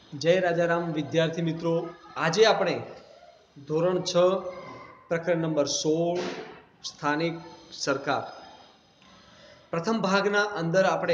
जय राजाराम विद्यार्थी मित्रों, आज આપણે ધોરણ 6 પ્રકરણ નંબર 16 સ્થાનિક સરકાર પ્રથમ ભાગના અંદર આપણે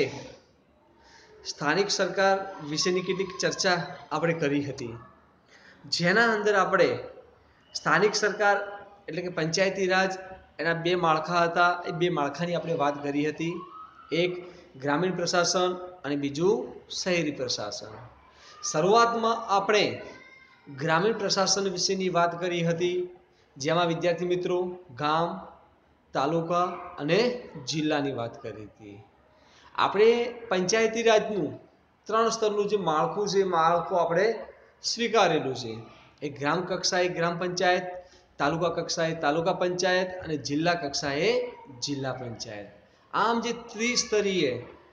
સ્થાનિક સરકાર વિશેની કેટલીક ચર્ચા આપણે કરી હતી, જેના અંદર આપણે સ્થાનિક સરકાર એટલે કે પંચાયતી રાજ એના બે માળખા હતા. એ બે માળખાની આપણે વાત કરી હતી. એક ગ્રામીણ પ્રશાસન અને બીજું શહેરી પ્રશાસન. શરૂઆતમાં આપણે ગ્રામીણ પ્રશાસન વિશેની વાત કરી હતી, જેમાં વિદ્યાર્થી મિત્રો ગામ, તાલુકા અને જિલ્લાની વાત કરી હતી. આપણે પંચાયતી રાજનું 3 સ્તરનું જે માળખું છે, માળખું આપણે સ્વીકારેલું છે. એ ગ્રામ કક્ષાએ ગ્રામ પંચાયત, તાલુકા કક્ષાએ તાલુકા પંચાયત અને જિલ્લા કક્ષાએ જિલ્લા પંચાયત. આમ જે ત્રિસ્તરીય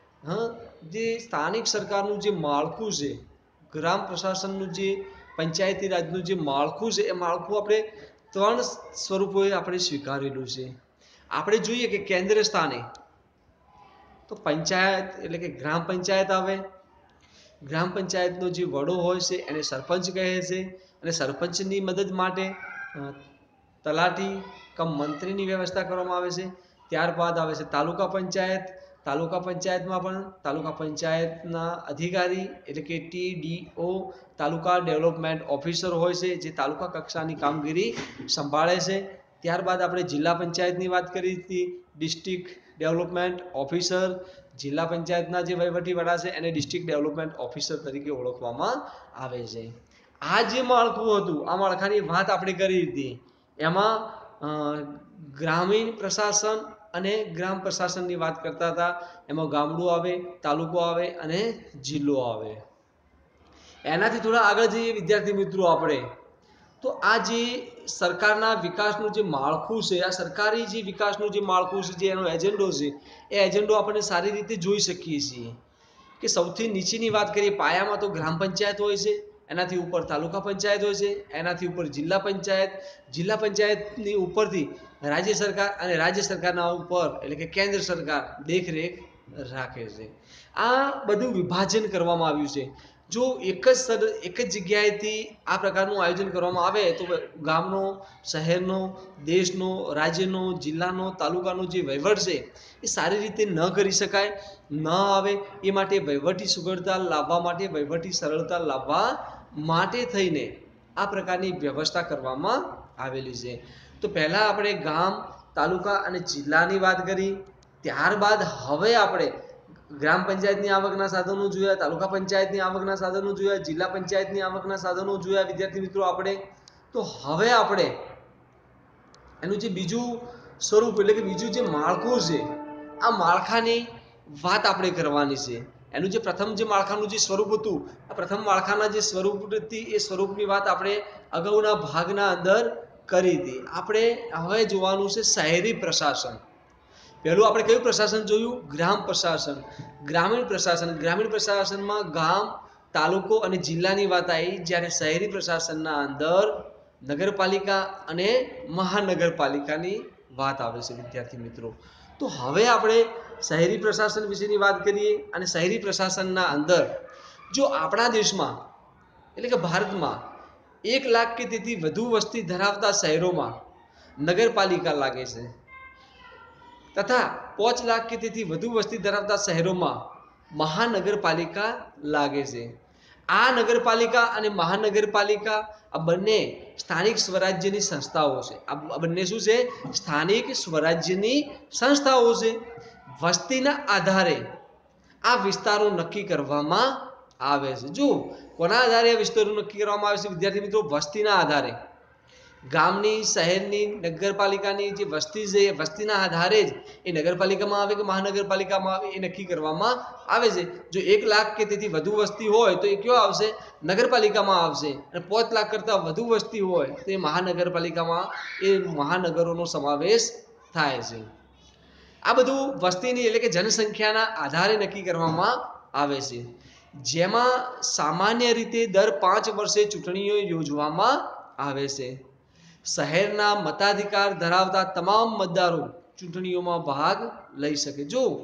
જે સ્થાનિક સરકારનું જે માળખું છે, ગ્રામ પ્રશાસનનું જે પંચાયતી રાજનું જે માળખું છે, એ માળખું આપણે 3 સ્વરૂપોએ આપણે સ્વીકારેલું છે. આપણે જોઈએ કે કેન્દ્ર સ્થાને તો પંચાયત એટલે કે ગ્રામ પંચાયત આવે. ગ્રામ પંચાયતનો જે વડો હોય છે એને સરપંચ કહે છે, અને સરપંચની મદદ માટે તલાટી કમ મંત્રીની વ્યવસ્થા કરવામાં આવે છે. ત્યારબાદ આવે છે તાલુકા પંચાયત. તાલુકા પંચાયતમાં પણ તાલુકા પંચાયતના અધિકારી એટલે કે TDO તાલુકા ડેવલપમેન્ટ ઓફિસર હોય છે, જે તાલુકા કક્ષાની કામગીરી સંભાળે છે. ત્યારબાદ આપણે જિલ્લા પંચાયતની વાત કરી હતી. ડિસ્ટ્રિક્ટ ડેવલપમેન્ટ ઓફિસર, જિલ્લા પંચાયતના જે વહીવટી વડા છે એને ડિસ્ટ્રિક્ટ ડેવલપમેન્ટ ઓફિસર તરીકે ઓળખવામાં આવે છે. આ જે માળખું હતું, આ માળખાની વાત આપણે કરી હતી. એમાં ગ્રામીણ પ્રશાસન અને ગ્રામ પ્રશાસનની વાત કરતા હતા. એમાં ગામડું આવે, તાલુકો આવે અને જિલ્લો આવે. એનાથી થોડા આગળ જઈએ વિદ્યાર્થી મિત્રો આપણે, તો આ જે સરકારના વિકાસનું જે માળખું છે, આ સરકારી જે વિકાસનું જે માળખું છે, જે એનો એજન્ડો છે, એ એજન્ડો આપણે સારી રીતે જોઈ શકીએ છીએ. કે સૌથી નીચેની વાત કરીએ, પાયામાં તો ગ્રામ પંચાયત હોય છે, એનાથી ઉપર તાલુકા પંચાયત હોય છે, એનાથી ઉપર જિલ્લા પંચાયત, જિલ્લા પંચાયતની ઉપરથી રાજ્ય સરકાર, અને રાજ્ય સરકારના ઉપર એટલે કે કેન્દ્ર સરકાર દેખરેખ રાખે છે. આ બધું વિભાજન કરવામાં આવ્યું છે. જો એક જ જગ્યાએથી આ પ્રકારનું આયોજન કરવામાં આવે તો ગામનો, શહેરનો, દેશનો, રાજ્યનો, જિલ્લાનો, તાલુકાનો જે વહીવટ છે એ સારી રીતે ન કરી શકાય, ન આવે. એ માટે વહીવટી સુગડતા લાવવા માટે, વહીવટી સરળતા લાવવા માટે થઈને આ પ્રકારની વ્યવસ્થા કરવામાં આવેલી છે. તો પહેલાં આપણે ગામ, તાલુકા અને જિલ્લાની વાત કરી. ત્યારબાદ હવે આપણે ગ્રામ પંચાયતની આવકના સાધનો જોયા, તાલુકા પંચાયતની આવકના સાધનો જોયા, જિલ્લા પંચાયતની આવકના સાધનો જોયા વિદ્યાર્થી મિત્રો આપણે. તો હવે આપણે એનું જે બીજું સ્વરૂપ એટલે કે બીજું જે માળખું છે, આ માળખાની વાત આપણે કરવાની છે. એનું જે પ્રથમ જે માળખાનું જે સ્વરૂપ હતું, આ પ્રથમ માળખાના જે સ્વરૂપ હતી, એ સ્વરૂપની વાત આપણે અગાઉના ભાગના અંદર કરી હતી. આપણે હવે જોવાનું છે શહેરી પ્રશાસન. પહેલું આપણે કયું પ્રશાસન જોયું? ગ્રામ પ્રશાસન. ગ્રામીણ પ્રશાસન. ગ્રામીણ પ્રશાસનમાં ગામ, તાલુકો અને જિલ્લાની વાત આવી, જ્યારે શહેરી પ્રશાસનના અંદર નગરપાલિકા અને મહાનગરપાલિકાની વાત આવે છે વિદ્યાર્થી મિત્રો. તો હવે આપણે શહેરી પ્રશાસન વિશેની વાત કરીએ. અને શહેરી પ્રશાસનના અંદર જો આપણા દેશમાં એટલે કે ભારતમાં 1 લાખ કે તેથી વધુ વસ્તી ધરાવતા શહેરોમાં નગરપાલિકા લાગે છે, તથા 5 લાખ કે તેથી વધુ વસ્તી ધરાવતા શહેરોમાં મહાનગરપાલિકા લાગે છે. આ નગરપાલિકા અને મહાનગરપાલિકા આ બંને સ્થાનિક સ્વરાજ્યની સંસ્થાઓ છે. આ બંને શું છે? સ્થાનિક સ્વરાજ્યની સંસ્થાઓ છે. વસ્તીના આધારે આ વિસ્તારો નક્કી કરવામાં આવે છે. જો કોના આધારે આ વિસ્તારો નક્કી કરવામાં આવે છે વિદ્યાર્થી મિત્રો? વસ્તીના આધારે. ગામની, શહેરની, નગરપાલિકાની જે વસ્તી છે, એ વસ્તીના આધારે જ એ નગરપાલિકામાં આવે કે મહાનગરપાલિકામાં આવે એ નક્કી કરવામાં આવે છે. જો 1 લાખ કે તેથી વધુ વસ્તી હોય તો એ કયો આવશે? નગરપાલિકામાં આવશે. અને 5 લાખ કરતાં વધુ વસ્તી હોય તો એ મહાનગરપાલિકામાં, એ મહાનગરોનો સમાવેશ થાય છે. આ બધું વસ્તીની એટલે કે જનસંખ્યાના આધારે નક્કી કરવામાં આવે છે, જેમાં સામાન્ય રીતે દર 5 વર્ષે ચૂંટણીઓ યોજવામાં આવે છે. શહેરના મતાધિકાર ધરાવતા તમામ મતદારો ચૂંટણીઓમાં ભાગ લઈ શકે. જો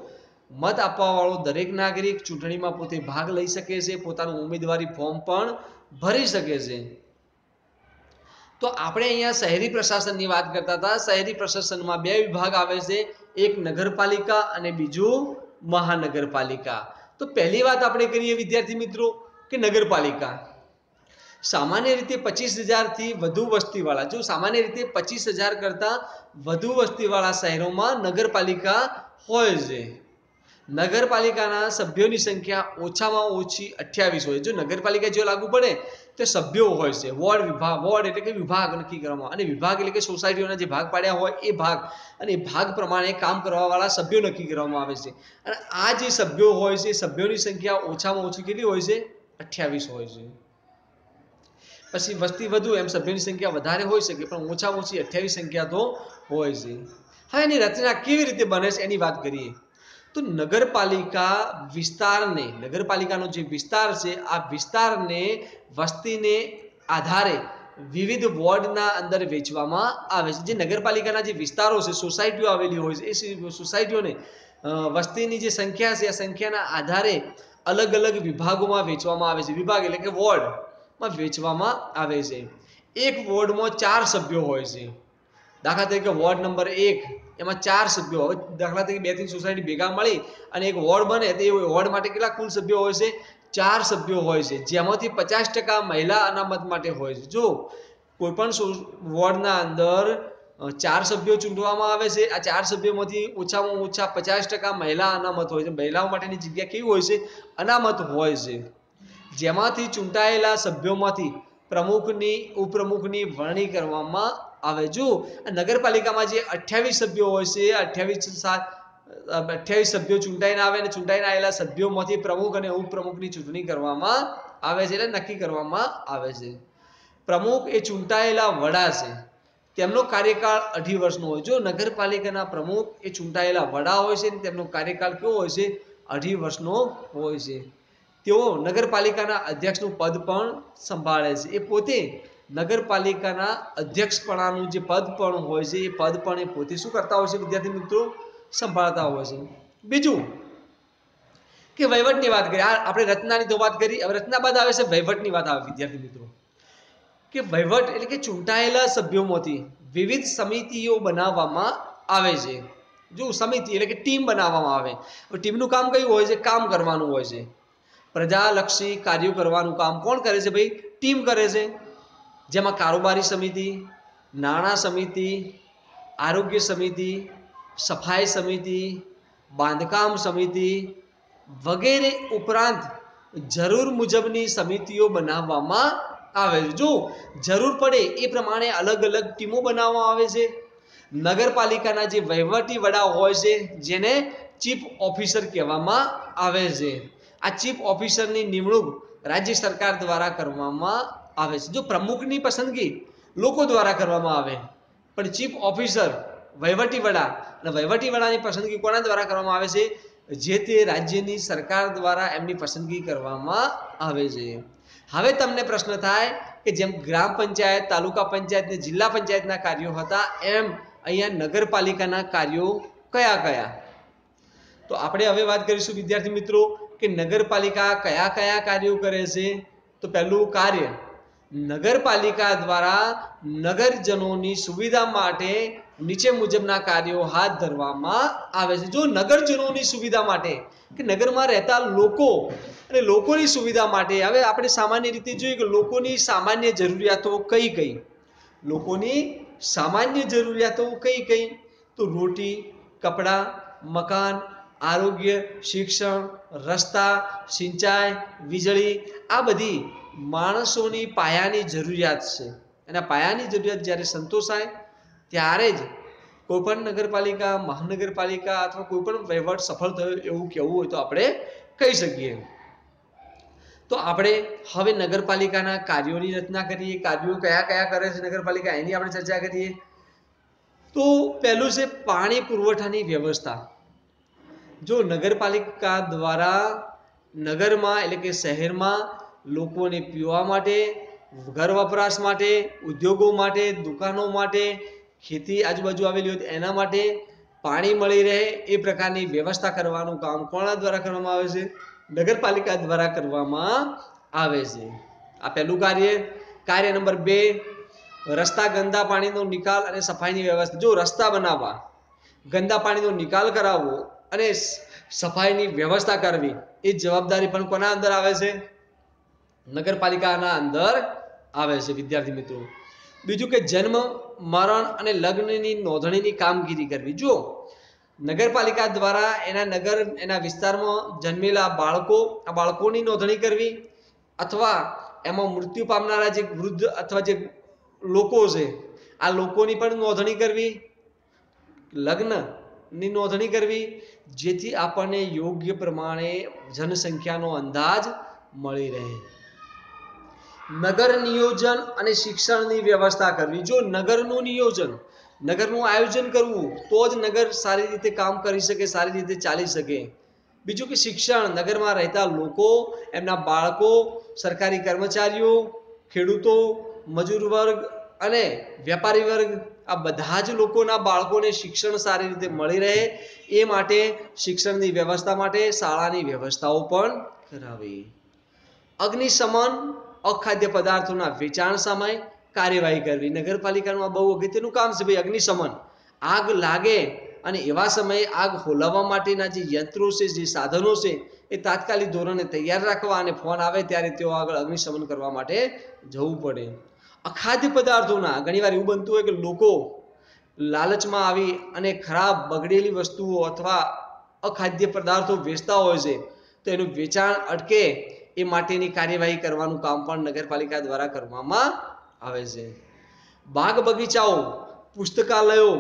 મત આપવાવાળો દરેક નાગરિક ચૂંટણીમાં પોતે ભાગ લઈ શકે છે, પોતાનું ઉમેદવારી ફોર્મ પણ ભરી શકે છે. તો આપણે અહીંયા શહેરી પ્રશાસનની વાત કરતા હતા. શહેરી પ્રશાસનમાં બે વિભાગ આવે છે, એક નગરપાલિકા અને બીજું મહાનગરપાલિકા. તો પહેલી વાત આપણે કરીએ વિદ્યાર્થી મિત્રો કે નગરપાલિકા સામાન્ય રીતે 25,000 થી વધુ વસ્તીવાળા, જો સામાન્ય રીતે 25,000 કરતા વધુ વસ્તીવાળા શહેરોમાં નગરપાલિકા હોય છે. નગરપાલિકાના સભ્યોની સંખ્યા ઓછામાં ઓછી 28 હોય. જો નગરપાલિકા જો લાગુ પડે તો સભ્યો હોય છે. વોર્ડ એટલે કે વિભાગ નક્કી કરવામાં, અને વિભાગ એટલે કે સોસાયટીઓના જે ભાગ પાડ્યા હોય એ ભાગ, અને એ ભાગ પ્રમાણે કામ કરવાવાળા સભ્યો નક્કી કરવામાં આવે છે. અને આ જે સભ્યો હોય છે, સભ્યોની સંખ્યા ઓછામાં ઓછી કેટલી હોય છે? 28 હોય છે. પછી વસ્તી વધુ એમ સભ્યોની સંખ્યા વધારે હોઈ શકે, પણ ઓછામાં ઓછી 28 સંખ્યા તો હોય છે. હવે એની રચના કેવી રીતે બને છે એની વાત કરીએ તો નગરપાલિકા વિસ્તારને, નગરપાલિકાનો જે વિસ્તાર છે આ વિસ્તારને વસ્તીને આધારે વિવિધ વોર્ડના અંદર વહેંચવામાં આવે છે. જે નગરપાલિકાના જે વિસ્તારો છે, સોસાયટીઓ આવેલી હોય છે, એ સોસાયટીઓને વસ્તીની જે સંખ્યા છે આ સંખ્યાના આધારે અલગ અલગ વિભાગોમાં વહેંચવામાં આવે છે. વિભાગ એટલે કે વોર્ડમાં વહેંચવામાં આવે છે. એક વોર્ડમાં 4 સભ્યો હોય છે. દાખલા તરીકે વોર્ડ નંબર 1 એમાં 4 સભ્યો. હવે દાખલા તરીકે 2-3 સોસાયટી ભેગા મળી અને એક વોર્ડ બને તો એ વોર્ડ માટે કેટલા કુલ સભ્યો હોય છે? 4 સભ્યો હોય છે, જેમાંથી 50% મહિલા અનામત માટે હોય છે. જો કોઈ પણ વોર્ડના અંદર 4 સભ્યો ચૂંટવામાં આવે છે, આ 4 સભ્યોમાંથી ઓછામાં ઓછા 50% મહિલા અનામત હોય છે. મહિલાઓ માટેની જગ્યા કેવી હોય છે? અનામત હોય છે. જેમાંથી ચૂંટાયેલા સભ્યોમાંથી પ્રમુખની ઉપપ્રમુખની વરણી કરવામાં આવે. જો નગરપાલિકામાં જે 28 સભ્યો હોય છે, 28 સભ્યો ચૂંટાઈને આવે અને ચૂંટાઈને આવેલા સભ્યોમાંથી પ્રમુખ અને ઉપપ્રમુખની ચૂંટણી કરવામાં આવે છે, એટલે નક્કી કરવામાં આવે છે. પ્રમુખ એ ચૂંટાયેલા વડા છે, તેમનો કાર્યકાળ 2.5 વર્ષનો હોય. જો નગરપાલિકાના પ્રમુખ એ ચૂંટાયેલા વડા હોય છે, તેમનો કાર્યકાળ કેવો હોય છે? 2.5 વર્ષનો હોય છે. તેઓ નગરપાલિકાના અધ્યક્ષનું પદ પણ સંભાળે છે. એ પોતે નગરપાલિકાના અધ્યક્ષપણાનું જે પદ પણ હોય છે એ પદ પણ એ પોતે શું કરતા હોય છે વિદ્યાર્થી મિત્રો? સંભાળતા હોય છે. બીજું કે વહીવટની વાત કરીએ. આપણે રચનાની તો વાત કરી, હવે રચના બાદ આવે છે વહીવટની વાત આવે વિદ્યાર્થી મિત્રો. કે વહીવટ એટલે કે ચૂંટાયેલા સભ્યોમાંથી વિવિધ સમિતિઓ બનાવવામાં આવે છે. જો સમિતિ એટલે કે ટીમ બનાવવામાં આવે. હવે ટીમનું કામ કયું હોય છે? કામ કરવાનું હોય છે. પ્રજાલક્ષી કાર્યો કરવાનું કામ કોણ કરે છે ભાઈ? ટીમ કરે છે. જેમાં કારોબારી સમિતિ, નાણાં સમિતિ, આરોગ્ય સમિતિ, સફાઈ સમિતિ, બાંધકામ સમિતિ વગેરે ઉપરાંત જરૂર મુજબની સમિતિઓ બનાવવામાં આવે છે. જો જરૂર પડે એ પ્રમાણે અલગ અલગ ટીમો બનાવવામાં આવે છે. નગરપાલિકાના જે વહીવટી વડા હોય છે જેને ચીફ ઓફિસર કહેવામાં આવે છે. આ ચીફ ઓફિસરની નિમણૂક રાજ્ય સરકાર દ્વારા કરવામાં આવે છે. જો પ્રમુખની પસંદગી લોકો દ્વારા કરવામાં આવે, પણ ચીફ ઓફિસર વહીવટી વડા અને વહીવટી વડાની પસંદગી કોના દ્વારા કરવામાં આવે છે? જે તે રાજ્યની સરકાર દ્વારા એમની પસંદગી કરવામાં આવે છે. હવે તમને પ્રશ્ન થાય કે જેમ ગ્રામ પંચાયત, તાલુકા પંચાયત અને જિલ્લા પંચાયતના કાર્યો હતા, એમ અહીંયા નગરપાલિકાના કાર્યો કયા કયા? તો આપણે હવે વાત કરીશું વિદ્યાર્થી મિત્રો કે નગરપાલિકા કયા કયા કાર્યો કરે છે. તો પહેલું કાર્ય, નગરપાલિકા દ્વારા નગરજનોની સુવિધા માટે નીચે મુજબના કાર્યો હાથ ધરવામાં આવે છે. જો નગરજનોની સુવિધા માટે કે નગરમાં રહેતા લોકો અને લોકોની સુવિધા માટે, હવે આપણે સામાન્ય રીતે જોઈએ કે લોકોની સામાન્ય જરૂરિયાતો કઈ કઈ? લોકોની સામાન્ય જરૂરિયાતો કઈ કઈ? તો રોટી, કપડાં, મકાન, આરોગ્ય, શિક્ષણ, રસ્તા, સિંચાઈ, વીજળી, આ બધી માણસોની પાયાની જરૂરિયાત છે. અને પાયાની જરૂરિયાત જ્યારે સંતોષાય ત્યારે જ કોઈપણ નગરપાલિકા, મહાનગરપાલિકા અથવા કોઈ પણ વહીવટ સફળ થયો એવું કહેવું હોય તો આપણે કહી શકીએ. તો આપણે હવે નગરપાલિકાના કાર્યોની રચના કરીએ. કાર્યો કયા કયા કરે છે નગરપાલિકા, એની આપણે ચર્ચા કરીએ. તો પહેલું છે પાણી પુરવઠાની વ્યવસ્થા. જો નગરપાલિકા દ્વારા નગરમાં એટલે કે શહેરમાં લોકોને પીવા માટે, ઘર વપરાશ માટે, ઉદ્યોગો માટે, દુકાનો માટે, ખેતી આજુબાજુ આવેલી હોય એના માટે પાણી મળી રહે એ પ્રકારની વ્યવસ્થા કરવાનું કામ કોના દ્વારા કરવામાં આવે છે? નગરપાલિકા દ્વારા કરવામાં આવે છે. આ પહેલું કાર્ય. કાર્ય નંબર 2, રસ્તા, ગંદા પાણીનો નિકાલ અને સફાઈની વ્યવસ્થા. જો રસ્તા બનાવવા, ગંદા પાણીનો નિકાલ કરાવવો અને સફાઈની વ્યવસ્થા કરવી એ જવાબદારી પણ કોના અંદર આવે છે? નગરપાલિકાના અંદર આવે છે વિદ્યાર્થી મિત્રો. બીજું કે જન્મ, મરણ અને લગ્નની નોંધણીની કામગીરી કરવી. જો નગરપાલિકા દ્વારા એના વિસ્તારમાં જન્મેલા આ બાળકોની નોંધણી કરવી, અથવા એમાં મૃત્યુ પામનારા જે વૃદ્ધ અથવા જે લોકો છે આ લોકોની પણ નોંધણી કરવી, લગ્નની નોંધણી કરવી, જેથી આપણને યોગ્ય પ્રમાણે જનસંખ્યાનો અંદાજ મળી રહે. નગર નિયોજન અને શિક્ષણની વ્યવસ્થા કરવી. જો નગરનું નિયોજન, નગરનું આયોજન કરવું તો જ નગર સારી રીતે કામ કરી શકે, સારી રીતે ચાલી શકે. બીજું કે શિક્ષણ, નગરમાં રહેતા લોકો, એમના બાળકો, સરકારી કર્મચારીઓ, ખેડૂતો, મજૂર વર્ગ અને વેપારી વર્ગ, આ બધા જ લોકોના બાળકોને શિક્ષણ સારી રીતે મળી રહે એ માટે શિક્ષણની વ્યવસ્થા માટે શાળાની વ્યવસ્થાઓ પણ કરાવી. અગ્નિશમન, અખાદ્ય પદાર્થોના વેચાણ સામે કાર્યવાહી કરવી. નગરપાલિકાનું આ બહુ અગત્યનું કામ છે ભાઈ, અગ્નિશમન. આગ લાગે અને એવા સમયે આગ હોલાવવા માટેના જે યંત્રો છે, જે સાધનો છે એ તાત્કાલિક ધોરણે તૈયાર રાખવા અને ફોન આવે ત્યારે તેઓ આગળ અગ્નિશમન કરવા માટે જવું પડે. અખાદ્ય પદાર્થોના, ઘણીવાર એવું બનતું હોય કે લોકો લાલચમાં આવી અને ખરાબ બગડેલી વસ્તુઓ અથવા અખાદ્ય પદાર્થો વેચતા હોય છે, તો એનું વેચાણ અટકે એ માટેની કાર્યવાહી કરવાનું કામ પણ નગરપાલિકા દ્વારા કરવામાં આવે છે. બાગ બગીચાઓ, પુસ્તકાલયો,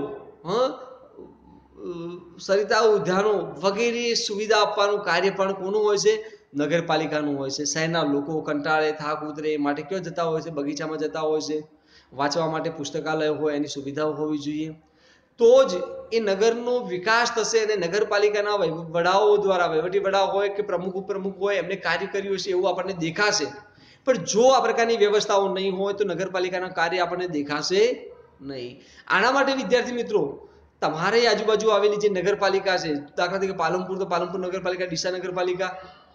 સરિતા ઉદ્યાનો વગેરે સુવિધા આપવાનું કાર્ય પણ કોનું હોય છે? નગરપાલિકાનું હોય છે. શહેરના લોકો કંટાળે, થાક ઉતરે એ માટે ક્યાં જતા હોય છે? બગીચામાં જતા હોય છે. વાંચવા માટે પુસ્તકાલય હોય, એની સુવિધાઓ હોવી જોઈએ, તો જ એ નગરનો વિકાસ થશે અને નગરપાલિકાના વડાઓ દ્વારા, વહીવટી વડા હોય કે પ્રમુખ હોય, એમને કાર્ય કર્યું હશે એવું આપણને દેખાશે. પણ જો આ પ્રકારની વ્યવસ્થાઓ નહીં હોય તો નગરપાલિકાના કાર્ય આપણને દેખાશે નહીં. આના માટે વિદ્યાર્થી મિત્રો, તમારે આજુબાજુ આવેલી જે નગરપાલિકા છે, દાખલા તરીકે પાલનપુર તો પાલનપુર નગરપાલિકા, ડીસા નગરપાલિકા,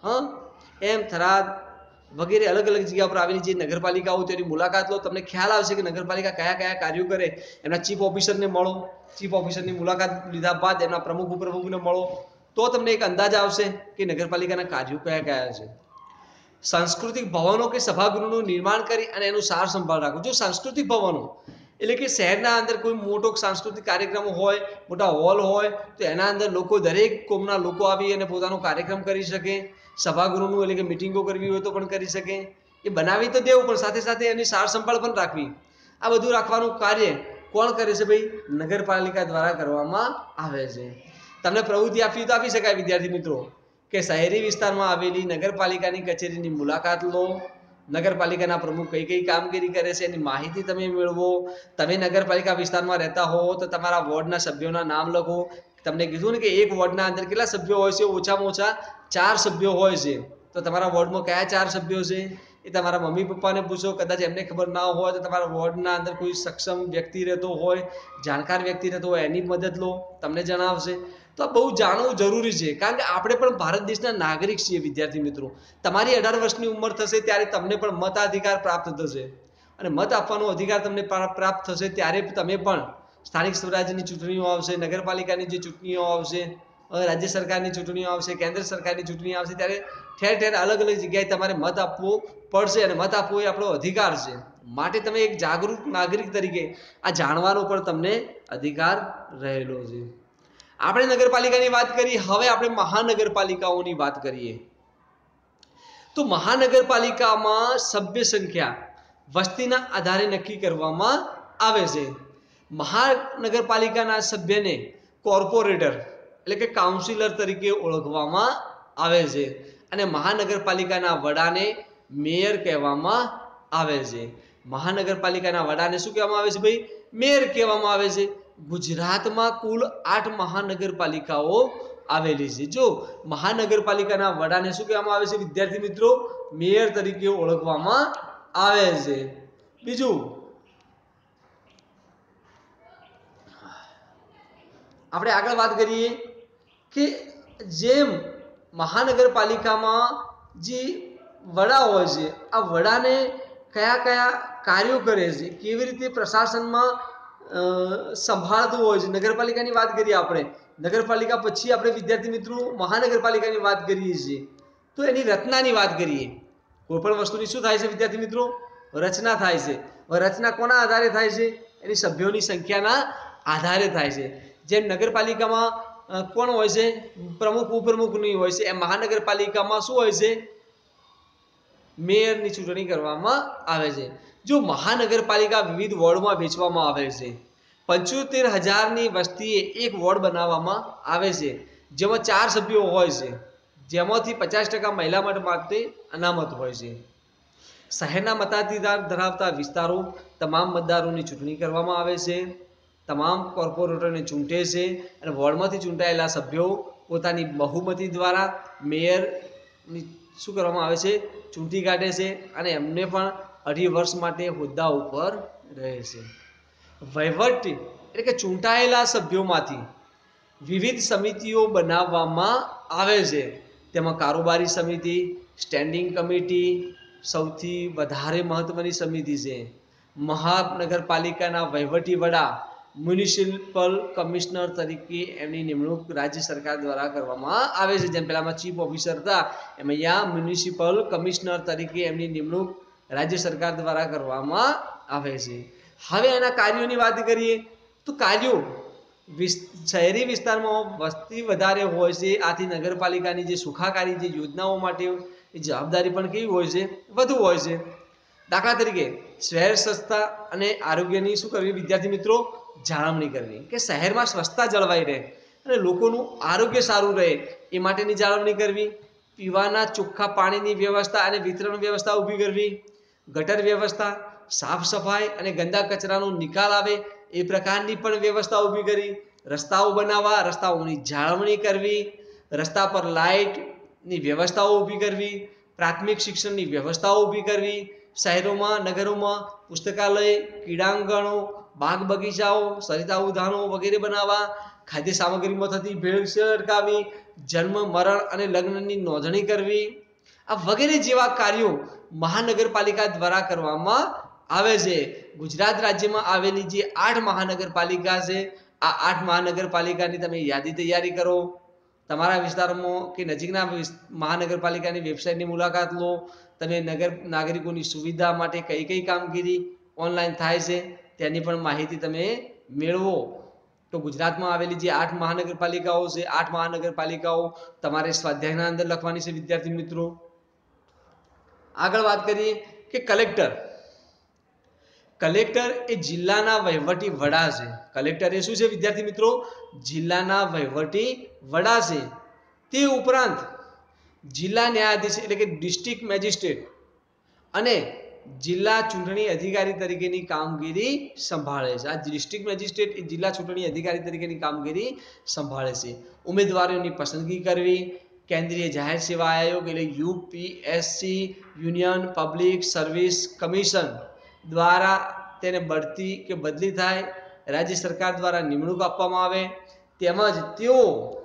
એમ થરાદ વગેરે અલગ અલગ જગ્યા પર આવેલી જે નગરપાલિકાઓ તેની મુલાકાત લો. તમને ખ્યાલ આવશે કે નગરપાલિકા કયા કયા કાર્યો કરે. એમના ચીફ ઓફિસરને મળો. ચીફ ઓફિસરની મુલાકાત લીધા બાદ એમના પ્રમુખને મળો, તો તમને એક અંદાજ આવશે કે નગરપાલિકાના કાર્યો કયા કયા છે. સાંસ્કૃતિક ભવનો કે સભાગૃહનું નિર્માણ કરી અને એનું સાર સંભાળ રાખવું. જો સાંસ્કૃતિક ભવનો એટલે કે શહેરના અંદર કોઈ મોટો સાંસ્કૃતિક કાર્યક્રમ હોય, મોટા હોલ હોય, તો એના અંદર લોકો, દરેક કોમના લોકો આવી અને પોતાનો કાર્યક્રમ કરી શકે. સભાગૃહનું એટલે કે મિટિંગો કરવી હોય તો પણ કરી શકે. એ બનાવી તો દેવું, પણ સાથે સાથે એની સાર સંભાળ પણ રાખવી. આ બધું રાખવાનું કાર્ય કોણ કરે છે ભાઈ? નગરપાલિકા દ્વારા કરવામાં આવે છે. તમને પ્રવૃત્તિ આપવી તો આપી શકાય વિદ્યાર્થી મિત્રો, કે શહેરી વિસ્તારમાં આવેલી નગરપાલિકાની કચેરીની મુલાકાત લો. નગરપાલિકાના પ્રમુખ કઈ કઈ કામગીરી કરે છે એની માહિતી તમે મેળવો. તમે નગરપાલિકા વિસ્તારમાં રહેતા હો તો તમારા વોર્ડના સભ્યોના નામ લખો. તમને કીધું ને કે એક વોર્ડના અંદર કેટલા સભ્યો હોય છે? ઓછામાં ઓછા 4 સભ્યો હોય છે. તો તમારા વોર્ડમાં કયા 4 સભ્યો છે એ તમારા મમ્મી પપ્પાને પૂછો. કદાચ એમને ખબર ના હોય તો તમારા વોર્ડના અંદર કોઈ સક્ષમ વ્યક્તિ રહેતો હોય, જાણકાર વ્યક્તિ રહેતો હોય, એની મદદ લો, તમને જણાવશે. તો બહુ જાણવું જરૂરી છે, કારણ કે આપણે પણ ભારત દેશના નાગરિક છીએ વિદ્યાર્થી મિત્રો. તમારી 18 વર્ષની ઉંમર થશે ત્યારે તમને પણ મતાધિકાર પ્રાપ્ત થશે, અને મત આપવાનો અધિકાર તમને પ્રાપ્ત થશે ત્યારે તમે પણ સ્થાનિક સ્વરાજ્યની ચૂંટણીઓ આવશે, નગરપાલિકાની જે ચૂંટણીઓ આવશે, રાજ્ય સરકારની ચૂંટણીઓ આવશે, કેન્દ્ર સરકારની ચૂંટણી આવશે, ત્યારે ઠેર ઠેર અલગ અલગ જગ્યાએ તમારે મત આપવો પડશે, અને મત આપવો એ આપણો અધિકાર છે. માટે તમે એક જાગૃત નાગરિક તરીકે આ જાણવાનો પણ તમને અધિકાર રહેલો છે. આપણે નગરપાલિકાની વાત કરી, હવે આપણે મહાનગરપાલિકાઓની વાત કરીએ. તો મહાનગરપાલિકામાં સભ્ય સંખ્યા વસ્તીના આધારે નક્કી કરવામાં આવે છે. મહાનગરપાલિકાના સભ્યને કોર્પોરેટર એટલે કે કાઉન્સિલર તરીકે ઓળખવામાં આવે છે, અને મહાનગરપાલિકાના વડાને મેયર કહેવામાં આવે છે. મહાનગરપાલિકાના વડાને શું કહેવામાં આવે છે ભાઈ? મેયર કહેવામાં આવે છે. ગુજરાતમાં કુલ 8 મહાનગરપાલિકાઓ આવેલી છે. જો મહાનગરપાલિકાના વડાને શું કહેવામાં આવે છે વિદ્યાર્થી મિત્રો? મેયર તરીકે ઓળખવામાં આવે છે. બીજું, આપણે આગળ વાત કરીએ કે જેમ મહાનગરપાલિકામાં જે વડા હોય છે, આ વડાને કયા કયા કાર્યો કરે છે, કેવી રીતે પ્રશાસનમાં સંભાળતું હોય છે. નગરપાલિકાની વાત કરીએ આપણે, નગરપાલિકા પછી આપણે વિદ્યાર્થી મિત્રો મહાનગરપાલિકાની વાત કરીએ છીએ, તો એની રચનાની વાત કરીએ. કોઈ પણ વસ્તુની શું થાય છે વિદ્યાર્થી મિત્રો? રચના થાય છે. રચના કોના આધારે થાય છે? એની સભ્યોની સંખ્યાના આધારે થાય છે. જેમ નગરપાલિકામાં કોણ હોય છે? પ્રમુખ ઉપપ્રમુખની હોય છે. એમ મહાનગરપાલિકામાં શું હોય છે? મેયરની ચૂંટણી કરવામાં આવે છે. જો મહાનગરપાલિકા વિવિધ વોર્ડમાં વહેંચવામાં આવે છે, 75,000ની વસ્તીએ એક વોર્ડ બનાવવામાં આવે છે, જેમાં 4 સભ્યો હોય છે, જેમાંથી 50% મહિલા માટે અનામત હોય છે. શહેરના મતાધિકાર ધરાવતા વિસ્તારો તમામ મતદારોની ચૂંટણી કરવામાં આવે છે. તમામ કોર્પોરેટરને ચૂંટે છે અને વોર્ડમાંથી ચૂંટાયેલા સભ્યો પોતાની બહુમતી દ્વારા મેયરની શું કરવામાં આવે છે? ચૂંટી કાઢે છે અને એમને પણ 2.5 વર્ષ માટે હોદ્દા ઉપર રહે છે. વહીવટ એટલે કે ચૂંટાયેલા સભ્યોમાંથી વિવિધ સમિતિઓ બનાવવામાં આવે છે. તેમાં કારોબારી સમિતિ, સ્ટેન્ડિંગ કમિટી સૌથી વધારે મહત્વની સમિતિ છે. મહાનગરપાલિકાના વહીવટી વડા મ્યુનિસિપલ કમિશનર તરીકે એમની નિમણૂક રાજ્ય સરકાર દ્વારા કરવામાં આવે છે. જેમ પહેલામાં ચીફ ઓફિસર હતા, એમ અહીંયા મ્યુનિસિપલ કમિશનર તરીકે એમની નિમણૂક રાજ્ય સરકાર દ્વારા કરવામાં આવે છે. હવે એના કાર્યોની વાત કરીએ તો કાર્યો શહેરી વિસ્તારમાં વસ્તી વધારે હોય છે, આથી નગરપાલિકાની જે સુખાકારી જે યોજનાઓ માટે જવાબદારી પણ કેવી હોય છે? વધુ હોય છે. દાખલા તરીકે શહેર સ્વચ્છતા અને આરોગ્યની શું કરવી વિદ્યાર્થી મિત્રો? જાળવણી કરવી, કે શહેરમાં સ્વચ્છતા જળવાઈ રહે અને લોકોનું આરોગ્ય સારું રહે એ માટેની જાળવણી કરવી. પીવાના ચોખ્ખા પાણીની વ્યવસ્થા અને વિતરણ વ્યવસ્થા ઊભી કરવી. ગટર વ્યવસ્થા, સાફ સફાઈ અને ગંદા કચરાનો નિકાલ આવે એ પ્રકારની પણ વ્યવસ્થા ઊભી કરી. રસ્તાઓ બનાવવા, રસ્તાઓની જાળવણી કરવી, રસ્તા પર લાઇટની વ્યવસ્થાઓ ઊભી કરવી, પ્રાથમિક શિક્ષણની વ્યવસ્થાઓ ઊભી કરવી, શહેરોમાં નગરોમાં પુસ્તકાલય, ક્રીડાંગણો, બાગ બગીચાઓ, સરિતા ઉદ્યાનો વગેરે બનાવવા, ખાદ્ય સામગ્રીમાં થતી ભેળસેળ અટકાવવી, જન્મ, મરણ અને લગ્નની નોંધણી કરવી, આ વગેરે જેવા કાર્યો મહાનગરપાલિકા દ્વારા કરવામાં આવે છે. ગુજરાત રાજ્યમાં આવેલી જે 8 મહાનગરપાલિકા છે, આ 8 મહાનગરપાલિકાની તમે યાદી તૈયારી કરો. તમારા વિસ્તારમાં કે નજીકના મહાનગરપાલિકાની વેબસાઇટની મુલાકાત લો. તમે નાગરિકોની સુવિધા માટે કઈ કઈ કામગીરી ઓનલાઈન થાય છે તેની પણ માહિતી તમે મેળવો. તો ગુજરાતમાં આવેલી જે 8 મહાનગરપાલિકાઓ છે, 8 મહાનગરપાલિકાઓ તમારે સ્વાધ્યાયના અંદર લખવાની છે વિદ્યાર્થી મિત્રો. આગળ વાત કરીએ કે કલેક્ટર. કલેક્ટર એ જિલ્લાના વહીવટી વડા છે. કલેક્ટર એ શું છે વિદ્યાર્થી મિત્રો? જિલ્લાના વહીવટી વડા છે. તે ઉપરાંત જિલ્લા ન્યાયાધીશ એટલે કે ડિસ્ટ્રિક્ટ મેજિસ્ટ્રેટ અને જિલ્લા ચૂંટણી અધિકારી તરીકેની કામગીરી સંભાળે છે. આ ડિસ્ટ્રિક્ટ મેજિસ્ટ્રેટ એ જિલ્લા ચૂંટણી અધિકારી તરીકેની કામગીરી સંભાળે છે. ઉમેદવારોની પસંદગી કરવી, કેન્દ્રીય જાહેર સેવા આયોગ એટલે UPSC union public service commission દ્વારા તેને બઢતી કે બદલી થાય, રાજ્ય સરકાર દ્વારા નિમણૂક આપવામાં આવે, તેમજ તેઓ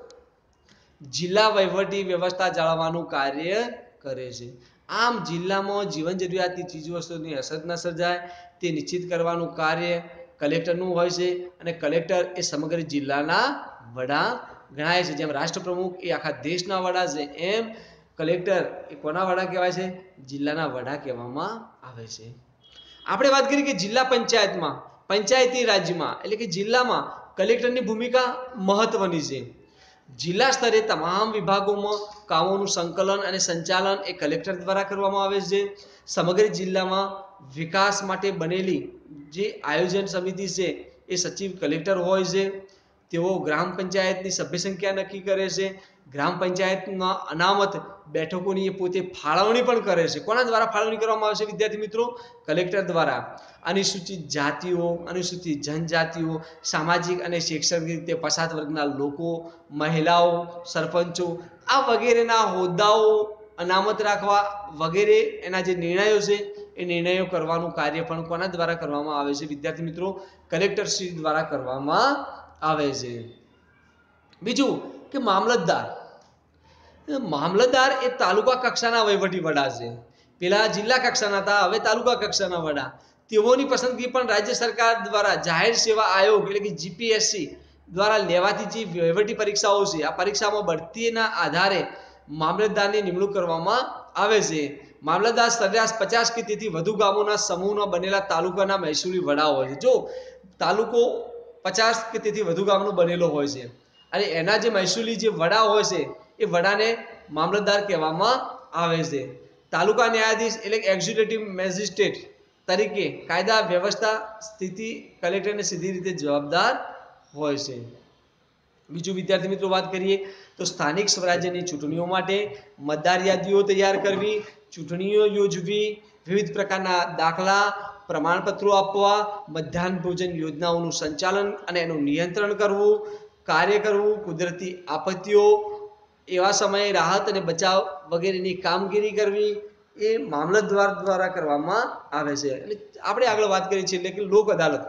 જિલ્લા વહીવટી વ્યવસ્થા જાળવવાનું કાર્ય કરે છે. આમ જિલ્લામાં જીવન જરૂરિયાતની ચીજવસ્તુની અછત ન સર્જાય તે નિશ્ચિત કરવાનું કાર્ય કલેક્ટરનું હોય છે અને કલેક્ટર એ સમગ્ર જિલ્લાના વડા ગણાય છે. જેમ રાષ્ટ્રપ્રમુખ એ આખા દેશના વડા છે, એમ કલેક્ટર એ કોના વડા કહેવાય છે? જિલ્લાના વડા કહેવામાં આવે છે. આપણે વાત કરીએ કે જિલ્લા પંચાયતમાં, પંચાયતી રાજ્યમાં એટલે કે જિલ્લામાં કલેક્ટરની ભૂમિકા મહત્વની છે. જિલ્લા સ્તરે તમામ વિભાગોમાં કામોનું સંકલન અને સંચાલન એ કલેક્ટર દ્વારા કરવામાં આવે છે. સમગ્ર જિલ્લામાં વિકાસ માટે બનેલી જે આયોજન સમિતિ છે એ સચિવ કલેક્ટર હોય છે. તેઓ ગ્રામ પંચાયતની સભ્ય સંખ્યા નક્કી કરે છે. ગ્રામ પંચાયતમાં અનામત બેઠકોની એ પોતે ફાળવણી પણ કરે છે. કોના દ્વારા ફાળવણી કરવામાં આવે છે વિદ્યાર્થી મિત્રો? કલેક્ટર દ્વારા. અનુસૂચિત જાતિઓ, અનુસૂચિત જનજાતિઓ, સામાજિક અને શૈક્ષણિક રીતે પછાત વર્ગના લોકો, મહિલાઓ, સરપંચો આ વગેરેના હોદ્દાઓ અનામત રાખવા વગેરે એના જે નિર્ણયો છે એ નિર્ણયો કરવાનું કાર્ય પણ કોના દ્વારા કરવામાં આવે છે વિદ્યાર્થી મિત્રો? કલેક્ટરશ્રી દ્વારા કરવામાં આવે છે. બીજું કે મામલતદાર એ તાલુકા કક્ષાના વહીવટી વડા છે. પેલા જિલ્લા કક્ષાના હતા, હવે તાલુકા કક્ષાના વડા. તેઓની પસંદગી પણ રાજ્ય સરકાર દ્વારા જાહેર સેવા આયોગ એટલે કે જીપીએસસી દ્વારા લેવાતી જે વહીવટી પરીક્ષાઓ છે, આ પરીક્ષામાં બઢતીના આધારે મામલતદારની નિમણૂક કરવામાં આવે છે. મામલતદાર સરેરાશ 50 કે તેથી વધુ ગામોના સમૂહના બનેલા તાલુકાના મહેસૂલી વડા હોય છે. જો તાલુકો 50 કે તેથી વધુ ગામનો બનેલો હોય છે અને એના જે મહેસૂલી જે વડા હોય છે એ વડાને મામલતદાર કહેવામાં આવે છે. તાલુકા ન્યાયાધીશ એટલે એક્ઝિક્યુટિવ મેજિસ્ટ્રેટ તરીકે કાયદા વ્યવસ્થા સ્થિતિ કલેક્ટરને સીધી રીતે જવાબદાર હોય છે. બીજું વિદ્યાર્થી મિત્રો વાત કરીએ તો સ્થાનિક સ્વરાજ્યની ચૂંટણીઓ માટે મતદાર યાદીઓ તૈયાર કરવી, ચૂંટણીઓ યોજવી, વિવિધ પ્રકારના દાખલા પ્રમાણપત્રો આપવા, મધ્યાહન ભોજન યોજનાઓનું સંચાલન અને એનું નિયંત્રણ કરવું, કાર્ય કરવું, કુદરતી આપત્તિઓ એવા સમયે રાહત અને બચાવ વગેરેની કામગીરી કરવી એ મામલતદાર દ્વારા કરવામાં આવે છે. અને આપણે આગળ વાત કરીએ છીએ એટલે કે લોક અદાલત.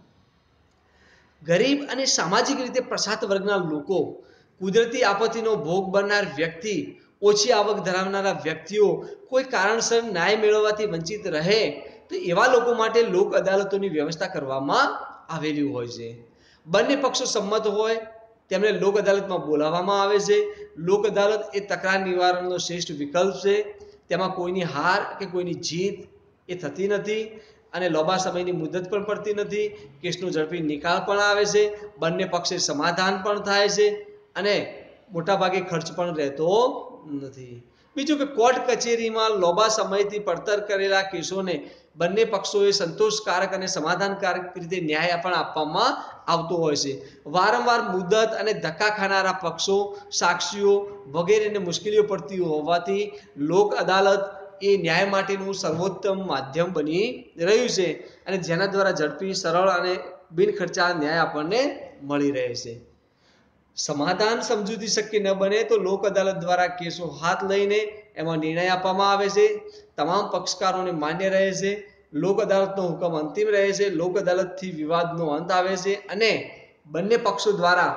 ગરીબ અને સામાજિક રીતે પછાત વર્ગના લોકો, કુદરતી આપત્તિનો ભોગ બનનાર વ્યક્તિ, ઓછી આવક ધરાવનારા વ્યક્તિઓ કોઈ કારણસર ન્યાય મેળવવાથી વંચિત રહે તો એવા લોકો માટે લોક અદાલતોની વ્યવસ્થા કરવામાં આવેલી હોય છે. બંને પક્ષો સંમત હોય તેમને લોક અદાલતમાં બોલાવવામાં આવે છે. લોક અદાલત એ તકરાર નિવારણનો શ્રેષ્ઠ વિકલ્પ છે. તેમાં કોઈની હાર કે કોઈની જીત એ થતી નથી અને લાંબા સમયની મુદત પણ પડતી નથી. કેસનો ઝડપી નિકાલ પણ આવે છે, બંને પક્ષે સમાધાન પણ થાય છે અને મોટાભાગે ખર્ચ પણ રહેતો નથી. બીજું કે કોર્ટ કચેરીમાં લાંબા સમયથી પડતર કરેલા કેસોને બંને પક્ષોએ સંતોષકારક અને સમાધાનકારક રીતે ન્યાય પણ આપવામાં આવતો હોય છે. વારંવાર મુદત અને ધક્કા ખાનારા પક્ષો, સાક્ષીઓ વગેરેને મુશ્કેલીઓ પડતી હોવાથી લોક અદાલત એ ન્યાય માટેનું સર્વોત્તમ માધ્યમ બની રહ્યું છે અને જેના દ્વારા ઝડપી, સરળ અને બિનખર્ચા ન્યાય આપણને મળી રહે છે. સમાધાન સમજૂતી શક્ય ન બને તો લોક અદાલત દ્વારા કેસો હાથ લઈને એમાં નિર્ણય આપવામાં આવે છે. તમામ પક્ષકારોને માન્ય રહે છે. લોક અદાલતનો હુકમ અંતિમ રહે છે. લોક અદાલતથી વિવાદનો અંત આવે છે અને બંને પક્ષો દ્વારા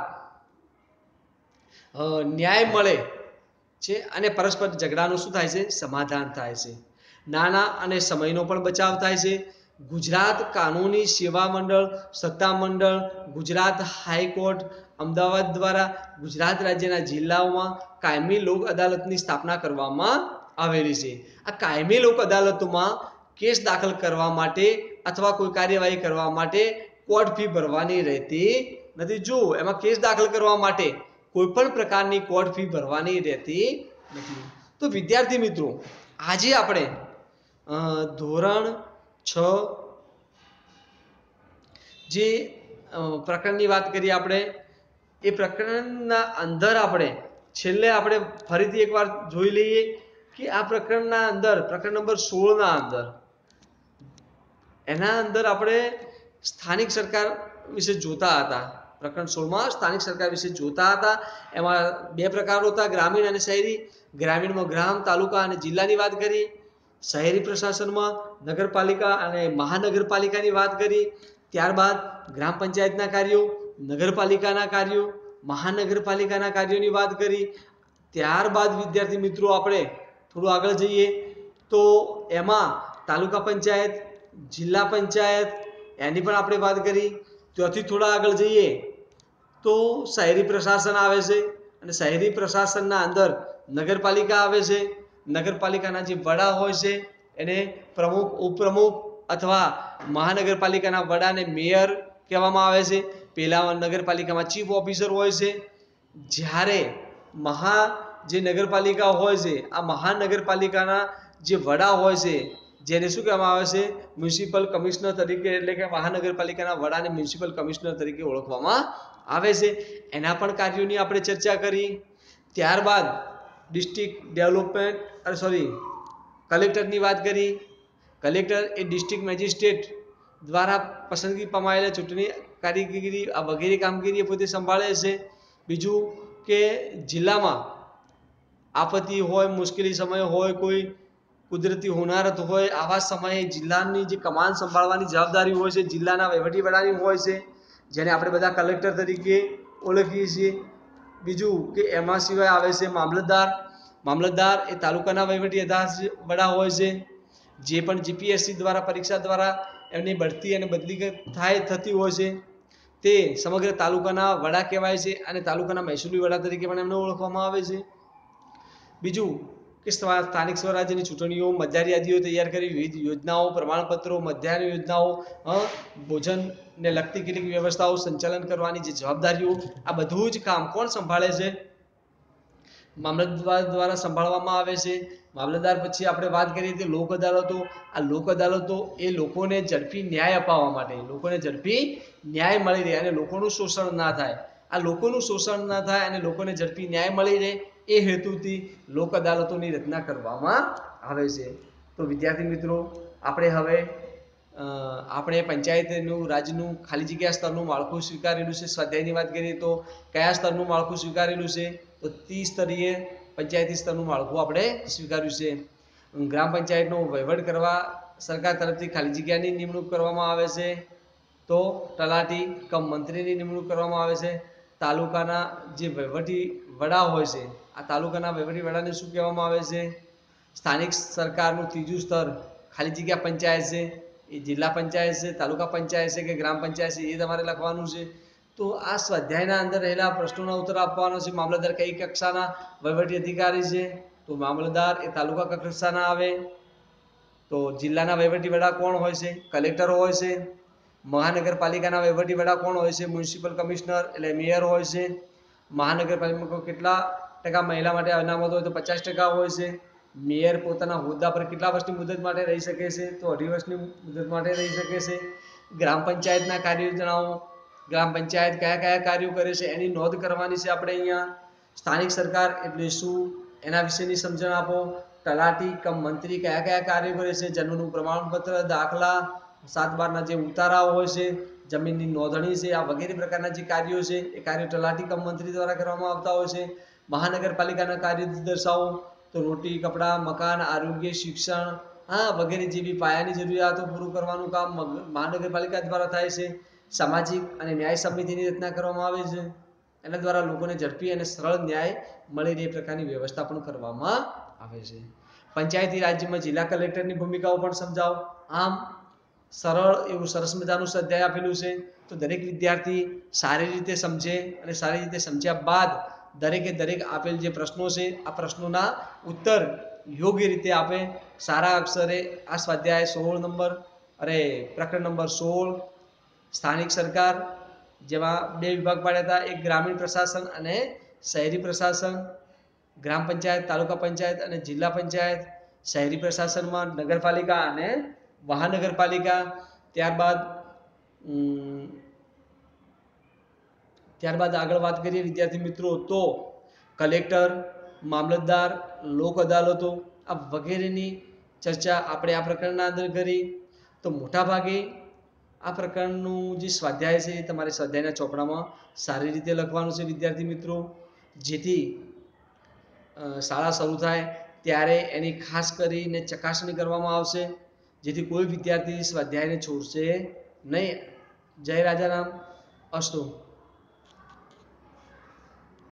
ન્યાય મળે છે અને પરસ્પર ઝઘડાનું શું થાય છે? સમાધાન થાય છે. નાણાં અને સમયનો પણ બચાવ થાય છે. ગુજરાત કાનૂની સેવા મંડળ સત્તા મંડળ, ગુજરાત હાઈકોર્ટ અમદાવાદ દ્વારા ગુજરાત રાજ્યના જિલ્લાઓમાં કાયમી લોક અદાલતની સ્થાપના કરવામાં આવેલી છે. આ કાયમી લોક અદાલતોમાં કેસ દાખલ કરવા માટે અથવા કોઈ કાર્યવાહી કરવા માટે કોર્ટ ફી ભરવાની રહેતી નથી. જો એમાં કેસ દાખલ કરવા માટે કોઈ પણ પ્રકારની કોર્ટ ફી ભરવાની રહેતી નથી. તો વિદ્યાર્થી મિત્રો, આજે આપણે ધોરણ 6 જે પ્રકરણની વાત કરીએ આપણે એ પ્રકરણના અંદર આપણે છેલ્લે આપણે ફરીથી એકવાર જોઈ લઈએ કે આ પ્રકરણના અંદર પ્રકરણ નંબર 16 અંદર એના અંદર આપણે સ્થાનિક સરકાર વિશે જોતા હતા. પ્રકરણ 16માં સ્થાનિક સરકાર વિશે જોતા હતા. એમાં બે પ્રકારો હતા, ગ્રામીણ અને શહેરી. ગ્રામીણમાં ગ્રામ, તાલુકા અને જિલ્લાની વાત કરી. શહેરી પ્રશાસનમાં નગરપાલિકા અને મહાનગરપાલિકાની વાત કરી. ત્યારબાદ ગ્રામ પંચાયતના કાર્યો, નગરપાલિકાના કાર્યો, મહાનગરપાલિકાના કાર્યોની વાત કરી. ત્યારબાદ વિદ્યાર્થી મિત્રો આપણે થોડું આગળ જઈએ તો એમાં તાલુકા પંચાયત, જિલ્લા પંચાયત એની પણ આપણે વાત કરી. ત્યાંથી થોડા આગળ જઈએ તો શહેરી પ્રશાસન આવે છે અને શહેરી પ્રશાસનના અંદર નગરપાલિકા આવે છે. નગરપાલિકાના જે વડા હોય છે એને પ્રમુખ, ઉપપ્રમુખ અથવા મહાનગરપાલિકાના વડાને મેયર કહેવામાં આવે છે. પેલા નગરપાલિકામાં ચીફ ઓફિસર હોય છે. જ્યારે જે નગરપાલિકા હોય છે આ મહાનગરપાલિકાના જે વડા હોય છે જેને શું કહેવામાં આવે છે? મ્યુનિસિપલ કમિશનર તરીકે, એટલે કે મહાનગરપાલિકાના વડાને મ્યુનિસિપલ કમિશનર તરીકે ઓળખવામાં આવે છે. એના પણ કાર્યોની આપણે ચર્ચા કરી. ત્યારબાદ ડિસ્ટ્રિક્ટ ડેવલપમેન્ટ કલેક્ટરની વાત કરી. કલેક્ટર એ ડિસ્ટ્રિક્ટ મેજિસ્ટ્રેટ દ્વારા પસંદગી પામાયેલા ચૂંટણી કામગીરી વગેરે કામગીરી પોતે સંભાળે છે. બીજું કે જિલ્લામાં આપત્તિ હોય, મુશ્કેલી સમય હોય, કોઈ કુદરતી હોનારત હોય, આવા સમયે જિલ્લાની જે કમાન સંભાળવાની જવાબદારી હોય છે જિલ્લાના વહીવટી વડાની હોય છે, જેને આપણે બધા કલેક્ટર તરીકે ઓળખીએ છીએ. બીજું કે એમાં સિવાય આવે છે મામલતદાર એ તાલુકાના વહીવટી વડા હોય છે. જે પણ જીપીએસસી દ્વારા પરીક્ષા દ્વારા એમની બઢતી અને બદલી થતી હોય છે તે સમગ્ર તાલુકાના વડા કહેવાય છે અને તાલુકાના મહેસૂલી વડા તરીકે પણ એમને ઓળખવામાં આવે છે. બીજું કે સ્થાનિક સ્વરાજ્યની ચૂંટણીઓ, મતદાર યાદીઓ તૈયાર કરી વિવિધ યોજનાઓ, પ્રમાણપત્રો, મધ્યાહન યોજનાઓ, ભોજનને લગતી કેટલીક વ્યવસ્થાઓ સંચાલન કરવાની જે જવાબદારીઓ, આ બધું જ કામ કોણ સંભાળે છે? મામલતદાર દ્વારા સંભાળવામાં આવે છે. મામલતદાર પછી આપણે વાત કરીએ તો લોક અદાલતો. આ લોક અદાલતો એ લોકોને ઝડપી ન્યાય અપાવવા માટે, લોકોને ઝડપી ન્યાય મળી રહે અને લોકોનું શોષણ ના થાય, આ લોકોનું શોષણ ના થાય અને લોકોને ઝડપી ન્યાય મળી રહે એ હેતુથી લોક અદાલતોની રચના કરવામાં આવે છે. તો વિદ્યાર્થી મિત્રો, આપણે પંચાયતનું રાજનું ખાલી જગ્યા સ્તરનું માળખું સ્વીકારેલું છે. સ્વાધ્યાયની વાત કરીએ તો કયા સ્તરનું માળખું સ્વીકારેલું છે? તો ત્રિસ્તરીય પંચાયતી સ્તરનું માળખું આપણે સ્વીકાર્યું છે. ગ્રામ પંચાયતનો વહીવટ કરવા સરકાર તરફથી ખાલી જગ્યાની નિમણૂક કરવામાં આવે છે. તો તલાટી કમ મંત્રીની નિમણૂક કરવામાં આવે છે. તાલુકાના જે વહીવટી વડા હોય છે, આ તાલુકાના વહીવટી વડાને શું કહેવામાં આવે છે? સ્થાનિક સરકારનું ત્રીજું સ્તર ખાલી જગ્યા પંચાયત છે, એ જિલ્લા પંચાયત છે, તાલુકા પંચાયત છે કે ગ્રામ પંચાયત છે, એ તમારે લખવાનું છે. તો આ સ્વાધ્યાયના અંદર રહેલા પ્રશ્નોના ઉત્તર આપવાનો છે. મામલતદાર કઈ કક્ષાના વહીવટી અધિકારી છે? તો મામલતદાર એ તાલુકા કક્ષાના આવે. તો જિલ્લાના વહીવટી વડા કોણ હોય છે? કલેક્ટર હોય છે. મહાનગરપાલિકાના વહીવટી વડા કોણ હોય છે? મ્યુનિસિપલ કમિશનર એટલે મેયર હોય છે. મહાનગરપાલિકામાં કેટલા ટકા મહિલા માટે અનામત હોય? તો 50% હોય છે. મેયર પોતાના હોદ્દા પર કેટલા વર્ષની મુદત માટે રહી શકે છે? તો 2.5 વર્ષની મુદત માટે રહી શકે છે. ગ્રામ પંચાયતના કાર્યો જણાવો. ગ્રામ પંચાયત કયા કયા કાર્યો કરે છે એની નોંધ કરવાની છે આપણે અહીંયા. સ્થાનિક સરકાર એટલે શું એના વિશેની સમજણ આપો. તલાટી કમ મંત્રી કયા કયા કાર્યો કરે છે? જન્મનું પ્રમાણપત્ર, દાખલા, 7/12ના જે ઉતારાઓ હોય છે, જમીનની નોંધણી છે, આ વગેરે પ્રકારના જે કાર્યો છે એ કાર્યો તલાટી કમ મંત્રી દ્વારા કરવામાં આવતા હોય છે. મહાનગરપાલિકાના કાર્યો દર્શાવો. તો રોટી, કપડાં, મકાન, આરોગ્ય, શિક્ષણ વગેરે જેવી પાયાની જરૂરિયાતો પૂરું કરવાનું કામ મહાનગરપાલિકા દ્વારા થાય છે. સામાજિક અને ન્યાય સમિતિની રચના કરવામાં આવે છે. એના દ્વારા લોકોને ઝડપી અને સરળ ન્યાય મળી રહે એ પ્રકારની વ્યવસ્થા પણ કરવામાં આવે છે. પંચાયતી રાજ્યમાં જિલ્લા કલેક્ટરની ભૂમિકાઓ પણ સમજાવો. આમ સરળ એવું સરસ મજાનું સ્વાધ્યાય આપેલું છે. તો દરેક વિદ્યાર્થી સારી રીતે સમજે અને સારી રીતે સમજ્યા બાદ દરેકે દરેક આપેલ જે પ્રશ્નો છે આ પ્રશ્નોના ઉત્તર યોગ્ય રીતે આપે. સારા અક્ષરે આ સ્વાધ્યાય 16 નંબર પ્રકરણ નંબર 16 સ્થાનિક સરકાર, જેમાં 2 વિભાગ પાડ્યા હતા, એક ગ્રામીણ પ્રશાસન અને શહેરી પ્રશાસન. ગ્રામ પંચાયત, તાલુકા પંચાયત અને જિલ્લા પંચાયત. શહેરી પ્રશાસનમાં નગરપાલિકા અને મહાનગરપાલિકા. ત્યારબાદ આગળ વાત કરીએ વિદ્યાર્થી મિત્રો તો કલેક્ટર, મામલતદાર, લોક અદાલતો આ વગેરેની ચર્ચા આપણે આ પ્રકરણના અંદર કરી. તો મોટા ભાગે આ પ્રકારનું જે સ્વાધ્યાય છે એ તમારે સ્વાધ્યાયના ચોપડામાં સારી રીતે લખવાનું છે વિદ્યાર્થી મિત્રો, જેથી શાળા શરૂ થાય ત્યારે એની ખાસ કરીને ચકાસણી કરવામાં આવશે, જેથી કોઈ વિદ્યાર્થી સ્વાધ્યાયને છોડશે નહીં. જય રાજારામ. અસ્તુ.